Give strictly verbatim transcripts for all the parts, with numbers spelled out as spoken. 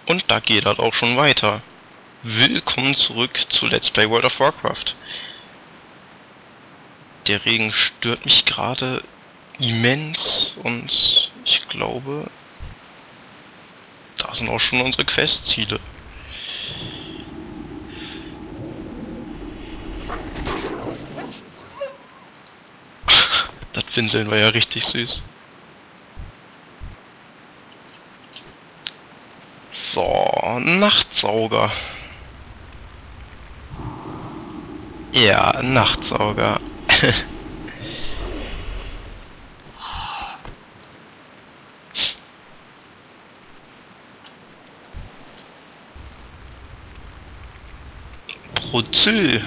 Und da geht das auch schon weiter. Willkommen zurück zu Let's Play World of Warcraft. Der Regen stört mich gerade immens und ich glaube, da sind auch schon unsere Questziele. Das Winseln war ja richtig süß. So, Nachtsauger. Ja, Nachtsauger. Brutzel.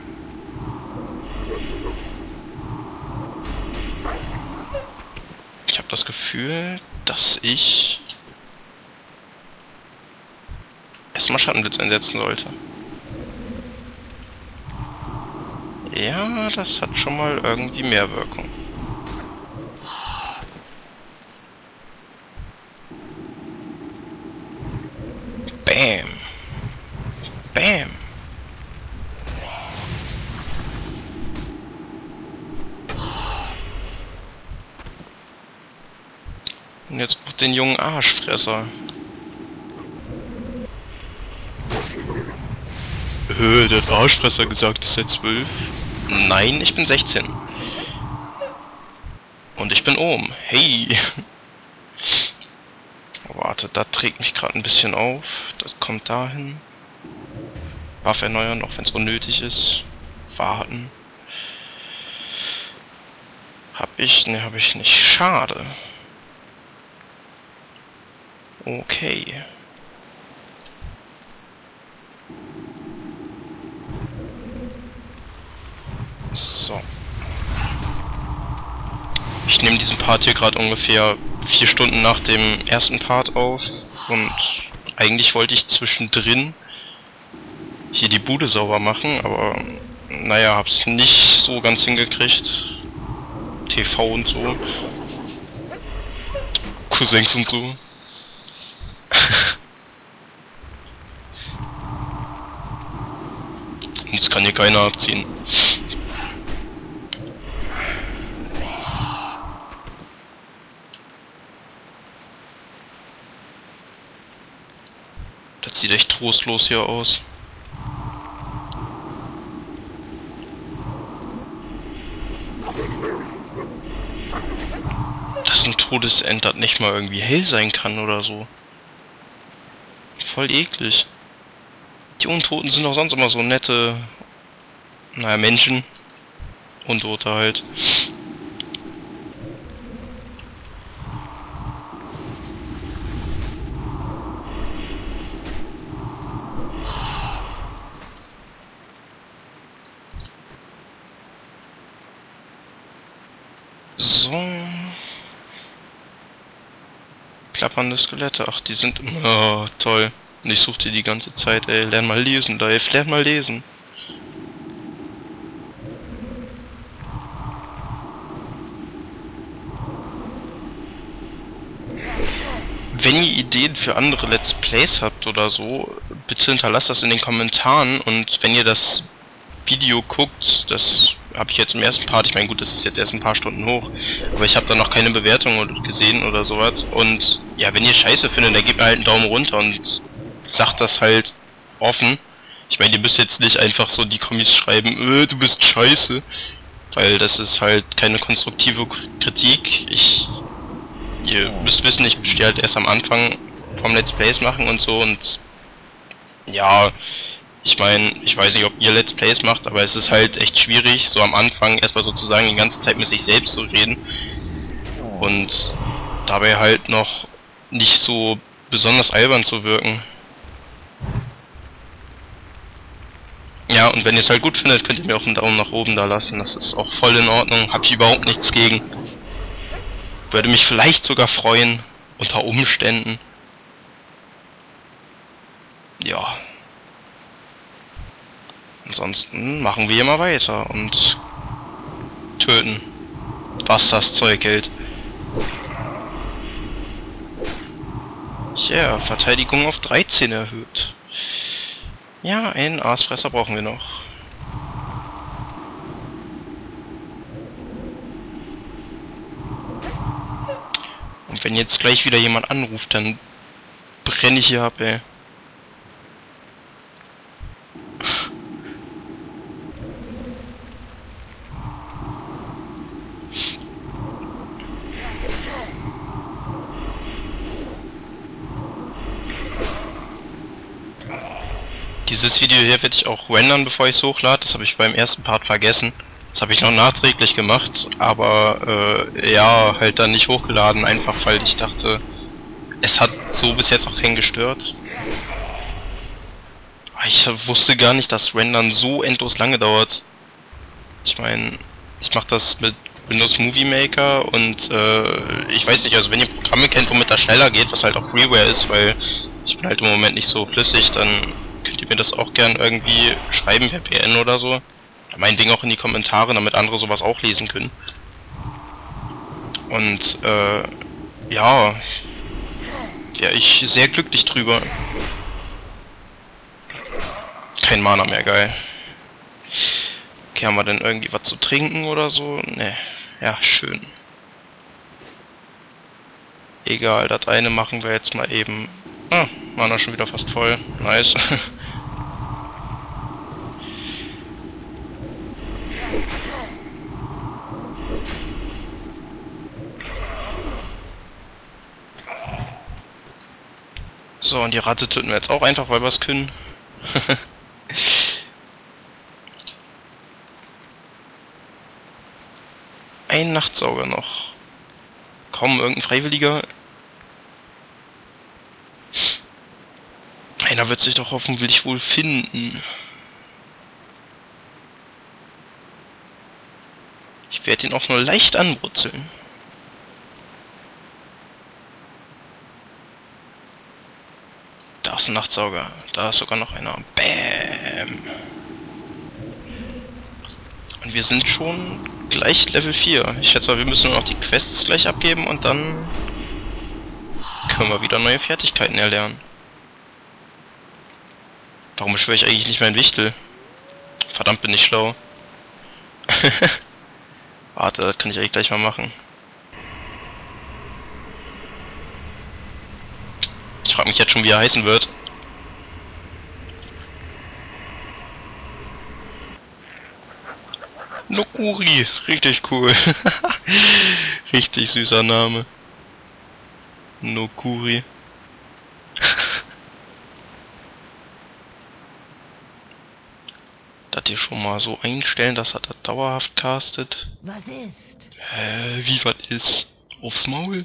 Ich habe das Gefühl, dass ich erstmal Schattenblitz einsetzen sollte. Ja, das hat schon mal irgendwie mehr Wirkung. Bam. Bam. Und jetzt braucht den jungen Arschfresser. Äh, der hat Arschfresser gesagt, ist er zwölf? Nein, ich bin sechzehn. Und ich bin oben. Hey! Oh, warte, das trägt mich gerade ein bisschen auf. Das kommt dahin. Buff erneuern, auch wenn es unnötig ist. Warten. Hab ich? Ne, hab ich nicht. Schade. Okay. So. Ich nehme diesen Part hier gerade ungefähr vier Stunden nach dem ersten Part auf und eigentlich wollte ich zwischendrin hier die Bude sauber machen, aber naja, hab's nicht so ganz hingekriegt. T V und so. Cousins und so. Uns kann hier keiner abziehen. Das sieht echt trostlos hier aus. Dass ein Todesend das nicht mal irgendwie hell sein kann oder so. Voll eklig. Die Untoten sind auch sonst immer so nette, naja, Menschen. Untote halt. So. Klappernde Skelette. Ach, die sind... Oh, toll. Und ich suche die die ganze Zeit, ey. Lern mal lesen, Live. Lern mal lesen. Wenn ihr Ideen für andere Let's Plays habt oder so, bitte hinterlasst das in den Kommentaren. Und wenn ihr das Video guckt, das habe ich jetzt im ersten Part, ich meine gut, das ist jetzt erst ein paar Stunden hoch, aber ich habe da noch keine Bewertung gesehen oder sowas. Und ja, wenn ihr Scheiße findet, dann gebt mir halt einen Daumen runter und sagt das halt offen. Ich meine, ihr müsst jetzt nicht einfach so die Kommis schreiben, äh, du bist scheiße, weil das ist halt keine konstruktive Kritik. Ich, ihr müsst wissen, ich stehe halt erst am Anfang vom Let's Plays machen und so und ja, ich meine, ich weiß nicht, ob ihr Let's Plays macht, aber es ist halt echt schwierig, so am Anfang erstmal sozusagen die ganze Zeit mit sich selbst zu reden und dabei halt noch nicht so besonders albern zu wirken. Ja, und wenn ihr es halt gut findet, könnt ihr mir auch einen Daumen nach oben da lassen, das ist auch voll in Ordnung, hab ich überhaupt nichts gegen. Würde mich vielleicht sogar freuen, unter Umständen. Ja. Ansonsten machen wir immer weiter und töten, was das Zeug hält. Ja, Verteidigung auf dreizehn erhöht. Ja, einen Aasfresser brauchen wir noch. Und wenn jetzt gleich wieder jemand anruft, dann brenne ich hier ab, ey. Dieses Video hier werde ich auch rendern, bevor ich es hochlade. Das habe ich beim ersten Part vergessen. Das habe ich noch nachträglich gemacht, aber äh, ja, halt dann nicht hochgeladen, einfach weil ich dachte, es hat so bis jetzt auch keinen gestört. Ich wusste gar nicht, dass Rendern so endlos lange dauert. Ich meine, ich mache das mit Windows Movie Maker und äh, ich weiß nicht, also wenn ihr Programme kennt, womit das schneller geht, was halt auch Freeware ist, weil ich bin halt im Moment nicht so flüssig, dann könnt ihr mir das auch gern irgendwie schreiben per P N oder so. Meinetwegen auch in die Kommentare, damit andere sowas auch lesen können. Und äh, ja, wäre ich sehr glücklich drüber. Kein Mana mehr, geil. Okay, haben wir denn irgendwie was zu trinken oder so? Ne, ja, schön. Egal, das eine machen wir jetzt mal eben. Ah, Mana schon wieder fast voll. Nice. So, und die Ratte töten wir jetzt auch einfach, weil wir es können. Ein Nachtsauger noch. Kaum irgendein Freiwilliger. Einer wird sich doch hoffentlich wohl finden. Ich werde ihn auch nur leicht anbrutzeln. Da ist ein Nachtsauger. Da ist sogar noch einer. Bäm. Und wir sind schon gleich Level vier. Ich schätze mal, wir müssen nur noch die Quests gleich abgeben und dann können wir wieder neue Fertigkeiten erlernen. Warum beschwöre ich eigentlich nicht mein Wichtel? Verdammt, bin ich schlau. Warte, das kann ich eigentlich gleich mal machen. Ich frage mich jetzt schon, wie er heißen wird. Nokuri, richtig cool. Richtig süßer Name. Nokuri. Das hier schon mal so einstellen, dass er das dauerhaft castet. Was ist? Hä, wie was ist? Aufs Maul?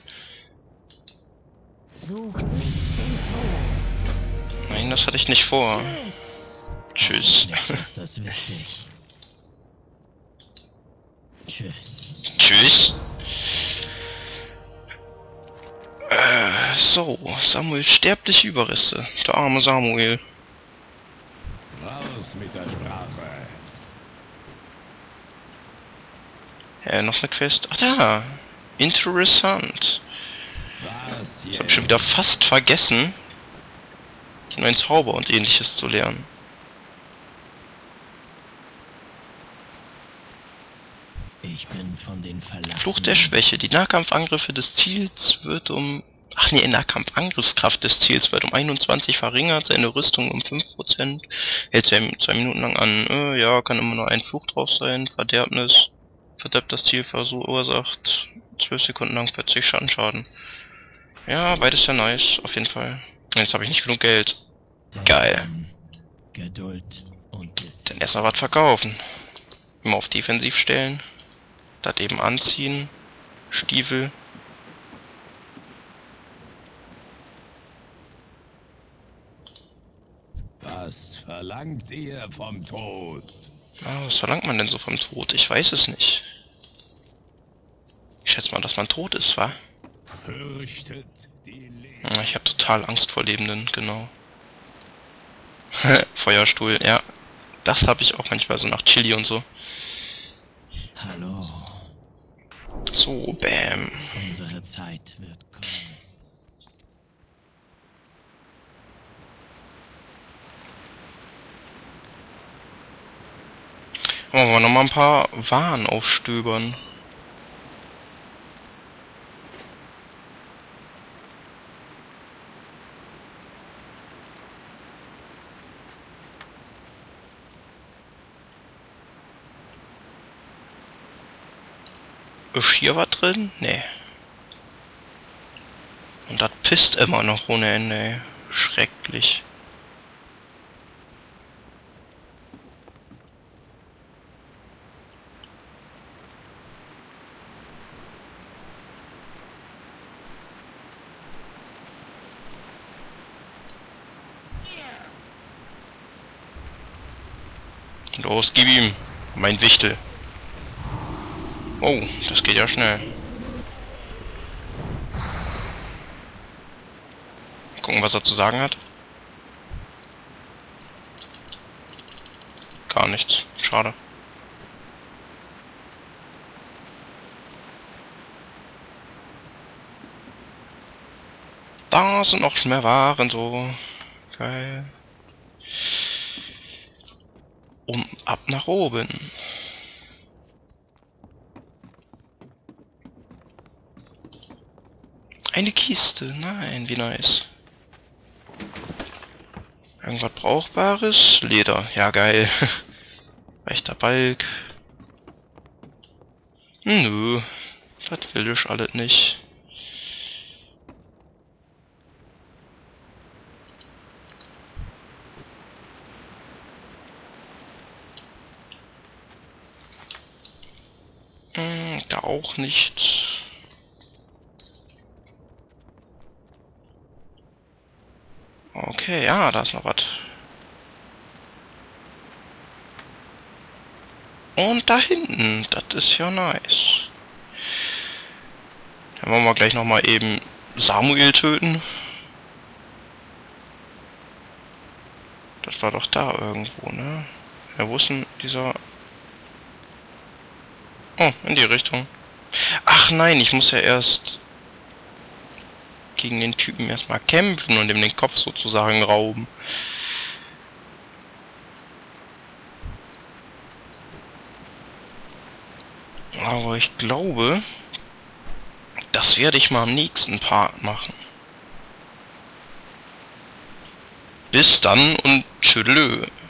Sucht nicht den Tod. Nein, das hatte ich nicht vor. Tschüss. Tschüss. Ist das wichtig? Tschüss. Tschüss. Äh, so, Samuel, sterbliche Überreste. Der arme Samuel. Raus mit der Sprache. Äh, noch eine Quest. Ach da. Interessant. Was Ich habe jetzt? schon wieder fast vergessen, die neuen Zauber und ähnliches zu lernen. Ich bin von den Verlassenen. Fluch der Schwäche. Die Nahkampfangriffe des Ziels wird um... Ach nee, Nahkampfangriffskraft des Ziels wird um einundzwanzig verringert, seine Rüstung um fünf Prozent, hält zwei, zwei Minuten lang an. Äh, ja, kann immer nur ein Fluch drauf sein. Verderbnis. Verderbt das Ziel verursacht zwölf Sekunden lang vierzig Schattenschaden. Ja, beides ja nice, auf jeden Fall. Jetzt habe ich nicht genug Geld. Geil. Geduld und Disziplin. Dann erstmal was verkaufen. Immer auf Defensiv stellen. Das eben anziehen. Stiefel. Was verlangt ihr vom Tod? Ah, was verlangt man denn so vom Tod? Ich weiß es nicht. Ich schätze mal, dass man tot ist, wa? Fürchtet die Le Ja, ich habe total Angst vor Lebenden, genau. Feuerstuhl, ja. Das habe ich auch manchmal so nach Chili und so. Hallo. So, bam. Unsere Zeit wird kommen. Wollen wir noch mal ein paar Waren aufstöbern. Ist hier was drin? Nee. Und das pisst immer noch ohne Ende, ey. Schrecklich. Los, gib ihm, mein Wichtel. Oh, das geht ja schnell. Gucken, was er zu sagen hat. Gar nichts. Schade. Da sind noch mehr Waren, so. Geil. Um ab nach oben. Eine Kiste, nein, wie nice. Irgendwas Brauchbares? Leder, ja geil. Rechter Balk. Nö, das will ich alles nicht. Hm, da auch nicht. Okay, ja, da ist noch was. Und da hinten, das ist ja nice. Dann wollen wir gleich noch mal eben Samuel töten. Das war doch da irgendwo, ne? Ja, wo ist denn dieser... Oh, in die Richtung. Ach nein, ich muss ja erst gegen den Typen erstmal kämpfen und ihm den Kopf sozusagen rauben. Aber ich glaube, das werde ich mal am nächsten Part machen. Bis dann und tschüdelö.